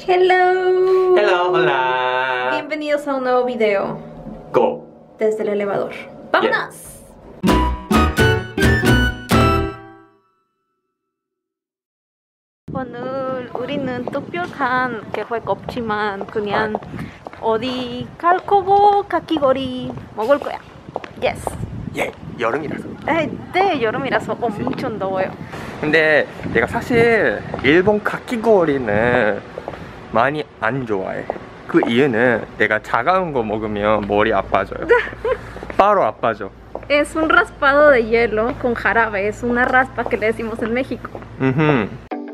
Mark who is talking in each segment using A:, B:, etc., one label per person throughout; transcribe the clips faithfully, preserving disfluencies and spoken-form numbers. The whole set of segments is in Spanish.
A: Hello.
B: Hello, hola.
A: Bienvenidos a un nuevo video.
B: Go.
A: Desde el elevador. ¡Vámonos! Yeah. 오늘 우리는 특별한 계획 없지만 그냥 어디 갈거고 카키거리 먹을 거야. Yes.
B: 예, 여름이라서.
A: 에, 네, 여름이라서 엄청 더워요.
B: 근데 내가 사실 일본 카키거리는 많이 안 좋아해. 그 이유는 내가 차가운 거 먹으면 머리 아파져요. 바로 아파져.
A: Es un raspado de hielo con jarabe. Es una raspa que le decimos en México.
B: 음흠.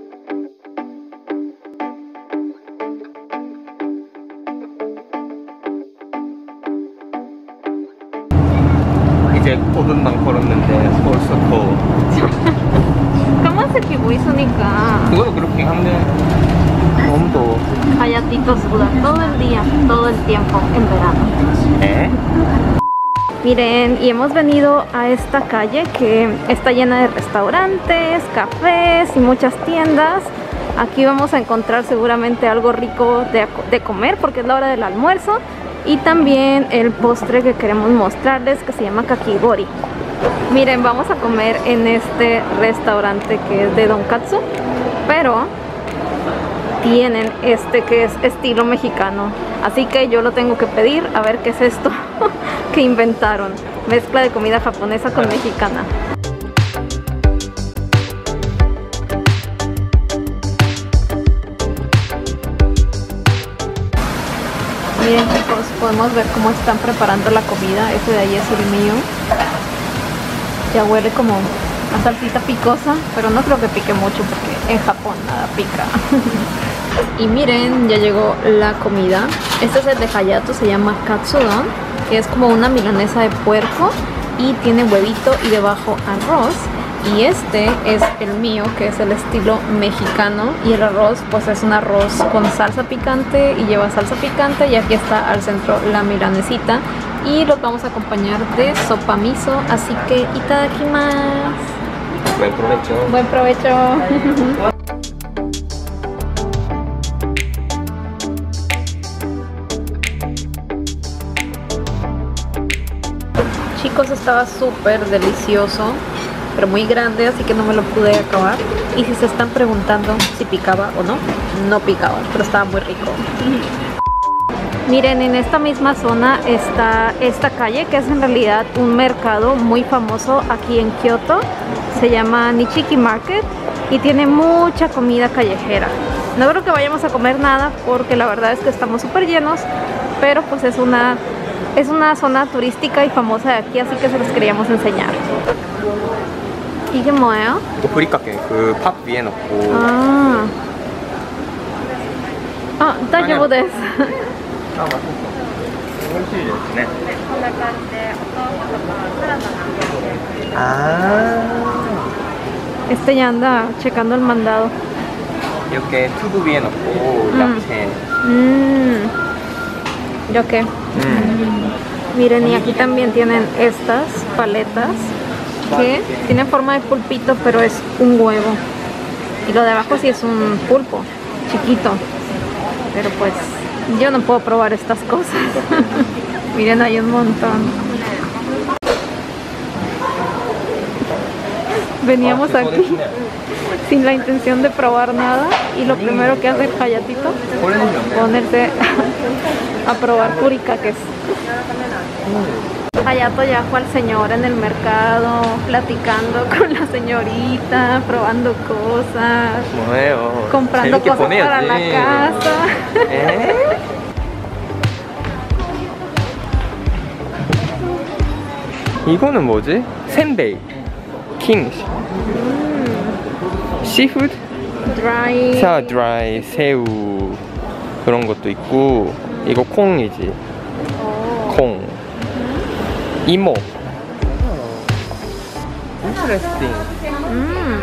B: 이제 오 분만 걸었는데 벌써 더워.
A: ¿Cómo se que voy sonica?
B: 그거도 그렇긴 한데 너무 더워.
A: Hayatito suda todo el día, todo el tiempo en verano.
B: ¿Eh?
A: Miren, y hemos venido a esta calle que está llena de restaurantes, cafés y muchas tiendas. Aquí vamos a encontrar seguramente algo rico de, de comer porque es la hora del almuerzo. Y también el postre que queremos mostrarles que se llama kakigori. Miren, vamos a comer en este restaurante que es de Donkatsu, pero tienen este que es estilo mexicano, así que yo lo tengo que pedir a ver qué es esto que inventaron, mezcla de comida japonesa con mexicana. Miren chicos, podemos ver cómo están preparando la comida. Este de ahí es el mío. Ya huele como a salsita picosa, pero no creo que pique mucho porque en Japón nada pica. Y miren, ya llegó la comida. Este es el de Hayato, se llama katsudon, que es como una milanesa de puerco y tiene huevito y debajo arroz. Y este es el mío, que es el estilo mexicano, y el arroz pues es un arroz con salsa picante y lleva salsa picante, y aquí está al centro la milanesita y los vamos a acompañar de sopa miso, así que itadakimasu.
B: Buen provecho.
A: Buen provecho. Chicos, estaba súper delicioso, pero muy grande, así que no me lo pude acabar. Y si se están preguntando si picaba o no, no picaba, pero estaba muy rico. Miren, en esta misma zona está esta calle, que es en realidad un mercado muy famoso aquí en Kioto. Se llama Nichiki Market y tiene mucha comida callejera. No creo que vayamos a comer nada porque la verdad es que estamos súper llenos, pero pues es una, es una zona turística y famosa de aquí, así que se los queríamos enseñar. 이게 뭐예요?
B: 브리카케 그 밥 위에 넣고.
A: 아, 아, 다시보 데스.
B: 아, 맛있어. 네. 아.
A: Este ya anda checando el mandado.
B: 이렇게 투브 위에 넣고 야채.
A: Mmm. 이렇게.
B: 음.
A: Miren, y aquí también tienen estas paletas que tienen forma de pulpito, pero es un huevo. Y lo de abajo sí es un pulpo chiquito. Pero pues yo no puedo probar estas cosas. Miren, hay un montón. Veníamos aquí sin la intención de probar nada y lo primero que hace el Hayatito, ponerse a probar furikakes. Hayato ya fue al señor en el mercado, platicando con la señorita, probando cosas,
B: 뭐예요?
A: comprando cosas para la casa.
B: ¿Eh? 이거는 뭐지? 센베이, 킹, 시푸드,
A: Dry.
B: 사 드라이, 새우 그런 것도 있고, 이거 콩이지. 콩. 이모. Interesting.
A: Mm.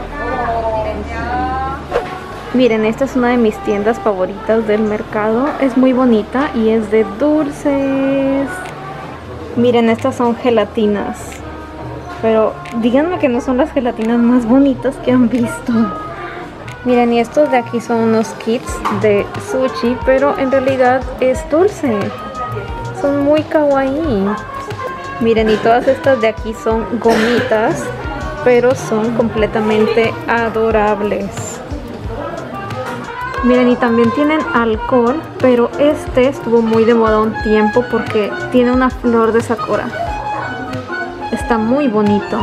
A: Miren, esta es una de mis tiendas favoritas del mercado. Es muy bonita y es de dulces. Miren, estas son gelatinas. Pero díganme que no son las gelatinas más bonitas que han visto. Miren, y estos de aquí son unos kits de sushi, pero en realidad es dulce. Son muy kawaii. Miren, y todas estas de aquí son gomitas, pero son completamente adorables. Miren, y también tienen alcohol, pero este estuvo muy de moda un tiempo porque tiene una flor de sakura. Está muy bonito.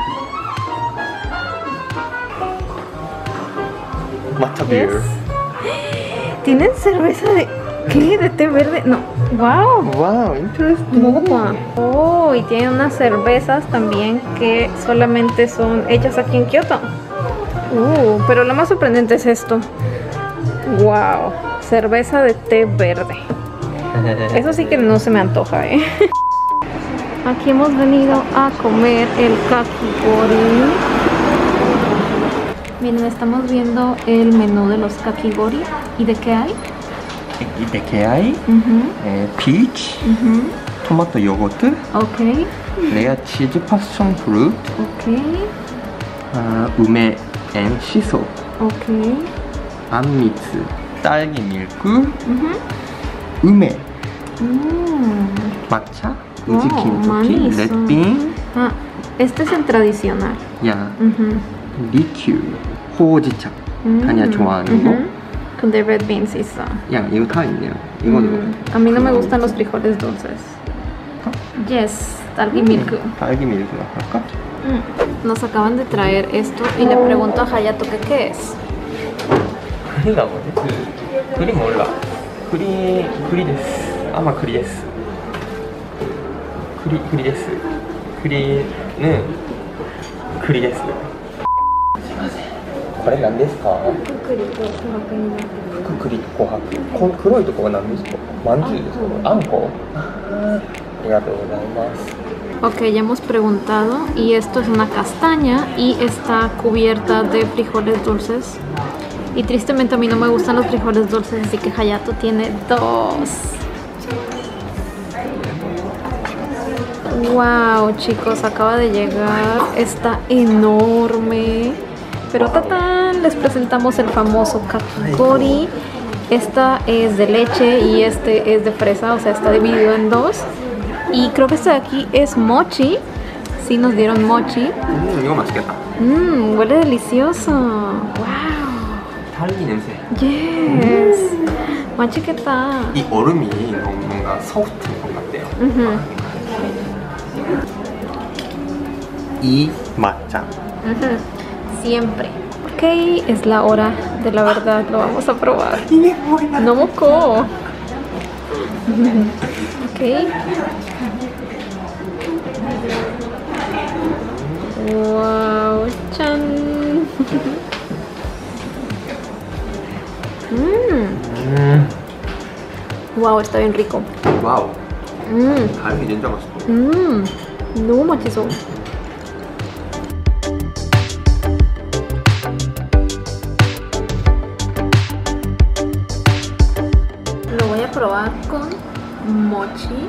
B: Matcha beer.
A: Yes. ¿Tienen cerveza de qué? ¿De té verde? No. ¡Wow!
B: Wow, interesting.
A: Mopa. Oh, y tienen unas cervezas también que solamente son hechas aquí en Kioto. Uh, pero lo más sorprendente es esto. ¡Wow! Cerveza de té verde. Eso sí que no se me antoja, ¿eh? Aquí hemos venido a comer el kakigori. Miren, estamos viendo el menú de los kakigori. ¿Y de qué hay?
B: ¿Y de qué hay?
A: Uh-huh.
B: Eh, peach,
A: Uh-huh.
B: tomato yogourt,
A: Ok.
B: 레어 치즈 passion fruit,
A: Ok.
B: 아, 우메 and 시소,
A: Ok.
B: 안미츠, 딸기 밀크,
A: Uh-huh.
B: 우메,
A: Mm.
B: matcha,
A: Oh,
B: 우지 김토끼,
A: 많이 있어.
B: 렛빙,
A: Ah, este es el tradicional.
B: 야,
A: Uh-huh.
B: 리큐, 호지차.
A: Mm.
B: 다니야 좋아하는 거.
A: Uh-huh. Con the red beans 있어.
B: 야, 이거 다 있네요. 이거는
A: Mm. A mí no me gustan los frijoles dulces. Yes, 딸기 milk.
B: 딸기 밀크 할까?
A: Mm. Nos acaban de traer esto y le pregunto a Hayato que qué es.
B: 그리가 뭐지? 그 그리 몰라. 그리 그리 데스. 아마 그리 데스. 그리 그리 데스. 그리는 그리 데스. これ何ですか？福栗と琥珀。この黒いところは何ですか？まんじゅうですか？あんこ？ありがとうございます。
A: Ok, ya hemos preguntado y esto es una castaña y está cubierta de frijoles dulces. Y tristemente a mí no me gustan los frijoles dulces, así que Hayato tiene dos. Wow, chicos, acaba de llegar. Está enorme. Pero tatán, les presentamos el famoso kakigori. Esta es de leche y este es de fresa, o sea, está dividido en dos. Y creo que este de aquí es mochi. Sí, nos dieron mochi.
B: 음, 이거 맛있겠다.
A: Mmm, huele delicioso. Wow.
B: 딸기 냄새.
A: Yes. 맛있겠다.
B: 이 얼음이 너무 뭔가 소프트한 것 같아요.
A: Ujú.
B: 이 matcha.
A: Ujú. Siempre. Ok, es la hora de la verdad. Lo vamos a probar. No moco. Ok. Wow. Chan. Mmm.
B: 음,
A: Wow, está bien rico.
B: 와우.
A: Mmm.
B: 달기 진짜 맛있어.
A: Mmm. 너무 맛있어. Lo voy a probar con mochi.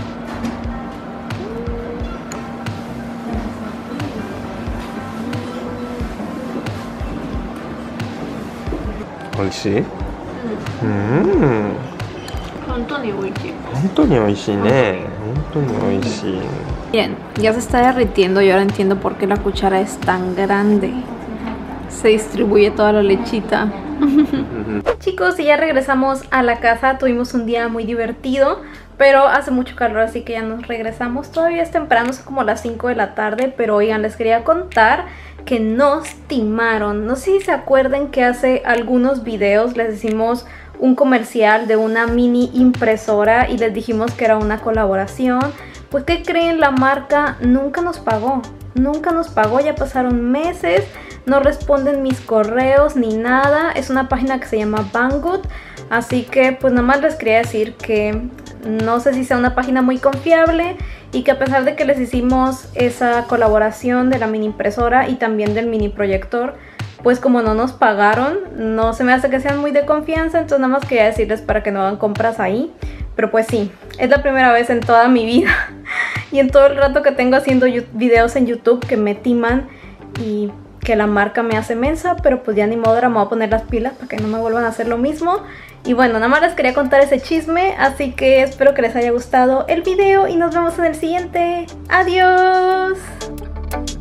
B: 옳지. 음.
A: 本当に美味しい.
B: 本当に美味しいね. 本当に美味しい.
A: Bien, ya se está derritiendo y ahora entiendo por qué la cuchara es tan grande. Se distribuye toda la lechita. Chicos, y ya regresamos a la casa. Tuvimos un día muy divertido, pero hace mucho calor, así que ya nos regresamos. Todavía es temprano, son como las cinco de la tarde, pero oigan, les quería contar que nos timaron. No sé si se acuerdan que hace algunos videos les hicimos un comercial de una mini impresora y les dijimos que era una colaboración. Pues ¿qué creen? La marca nunca nos pagó. Nunca nos pagó, ya pasaron meses, no responden mis correos ni nada. Es una página que se llama Banggood, así que pues nada más les quería decir que no sé si sea una página muy confiable y que a pesar de que les hicimos esa colaboración de la mini impresora y también del mini proyector, pues como no nos pagaron, no se me hace que sean muy de confianza, entonces nada más quería decirles para que no hagan compras ahí. Pero pues sí, es la primera vez en toda mi vida y en todo el rato que tengo haciendo videos en YouTube que me timan y que la marca me hace mensa, pero pues ya ni modo, ahora me voy a poner las pilas para que no me vuelvan a hacer lo mismo. Y bueno, nada más les quería contar ese chisme, así que espero que les haya gustado el video y nos vemos en el siguiente. ¡Adiós!